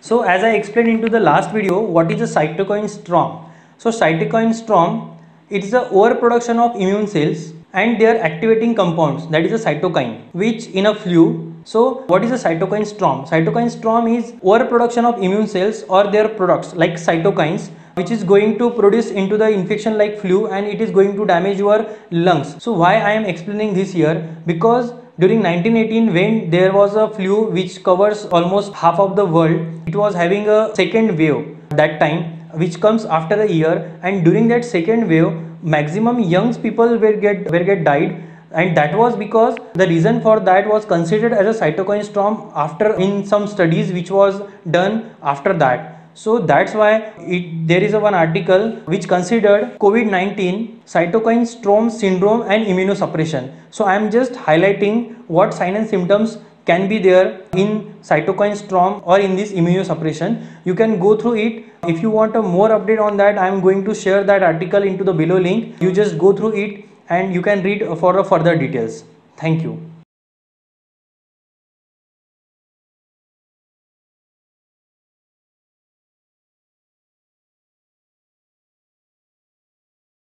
So as I explained into the last video, what is a cytokine storm? So cytokine storm, it is the overproduction of immune cells and their activating compounds, that is a cytokine, which in a flu. So what is a cytokine storm? Cytokine storm is overproduction of immune cells or their products like cytokines, which is going to produce into the infection like flu, and it is going to damage your lungs. So why I am explaining this here? Because during 1918, when there was a flu which covers almost half of the world, it was having a second wave that time, which comes after a year, and during that second wave, maximum young people were get died, and that was because the reason for that was considered as a cytokine storm after in some studies which was done after that. So that's why there is one article which considered COVID-19 cytokine storm syndrome and immunosuppression. So I am just highlighting what signs and symptoms can be there in cytokine storm or in this immunosuppression. You can go through it. If you want a more update on that, I am going to share that article into the below link. You just go through it and you can read for the further details. Thank you.